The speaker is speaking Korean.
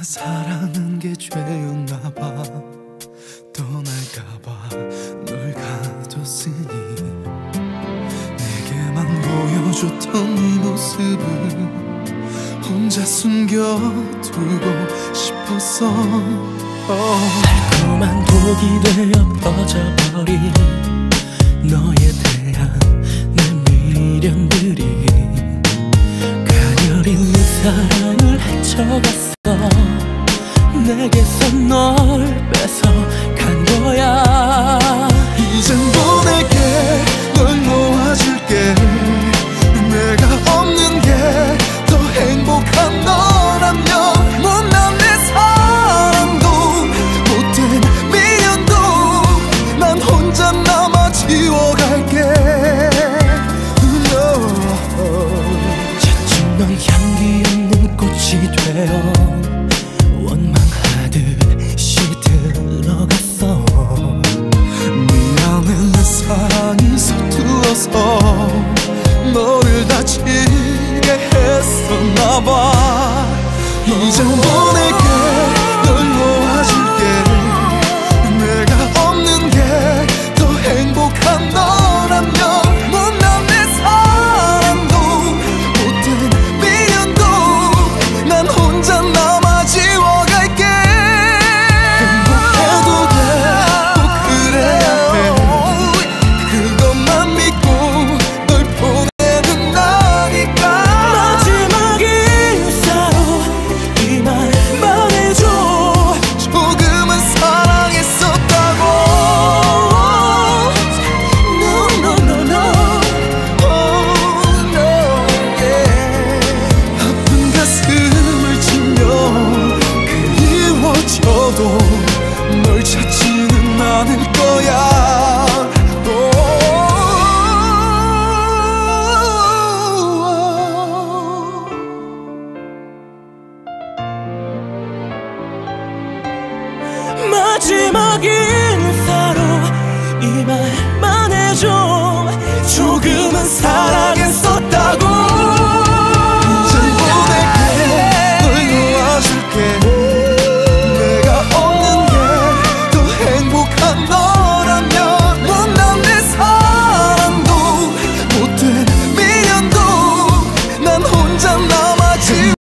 사랑한 게 죄였나봐. 떠날까봐 널 가뒀으니 내게만 보여줬던 이 모습을 혼자 숨겨두고 싶었어. 달콤한 독이 되어 퍼져버린 너에 대한 내 미련들이 가녀린 네 사랑을 헤쳐갔어. 내게서 널 뺏어간 거야. 이젠 보낼게, 널 놓아줄게. 내가 없는 게 더 행복한 너라면 못난 내 사랑도 못된 미련도 난 혼자 남아 지워갈게. 차츰 넌 향기 없는 꽃이 되어 원망하듯이 들어갔어. 미안해, 내 사랑이 서툴러서 너를 다치게 했었나봐. 이젠 보낼게, 널 놓아줄게. 내가 없는 게 더 행복한 너라면 못난 내 사랑도 못된 미련도 난 혼자 남아 지워갈게. 행복해도 돼, 꼭 그래야 해. 그것만 믿고 널 보내는 나니까. 마지막 인사로 이 말만 해줘. 조금은 사랑했었다고. No, no, no, no. Oh no, yeah. 아픈 가슴을 치며 그리워져도 널 찾지는 않을 거야.